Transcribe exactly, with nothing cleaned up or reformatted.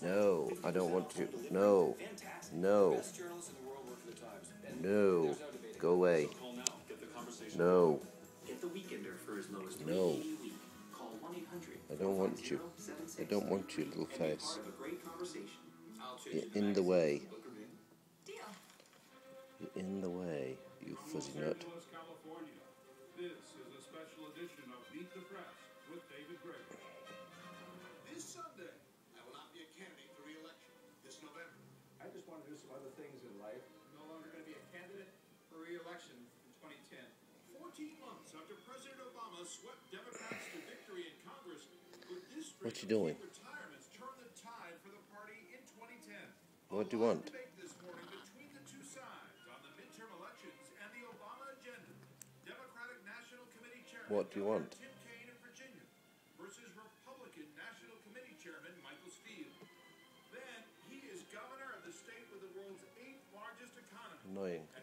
No, I don't want to. No. No. No. Go away. No. No. I don't want you. I don't want you, little face. You're in the way. You're in the way, you fuzzy nut. This is a special edition of Meet the Press with David Gregory. This Sunday, I will not be a candidate for re-election this November. I just want to do some other things in life. I'm no longer going to be a candidate for re-election in twenty ten. fourteen months after President Obama swept Democrats to victory in Congress, could this What you doing? retirements turn the tide for the party in twenty ten? What do you want? Debate this morning between the two sides on the midterm elections and the Obama agenda. Democratic National Committee Chairman What do you want? Tim Kaine of Virginia versus Republican National Committee Chairman Michael Steele. Then he is governor of the state with the world's eighth largest economy. Annoying. And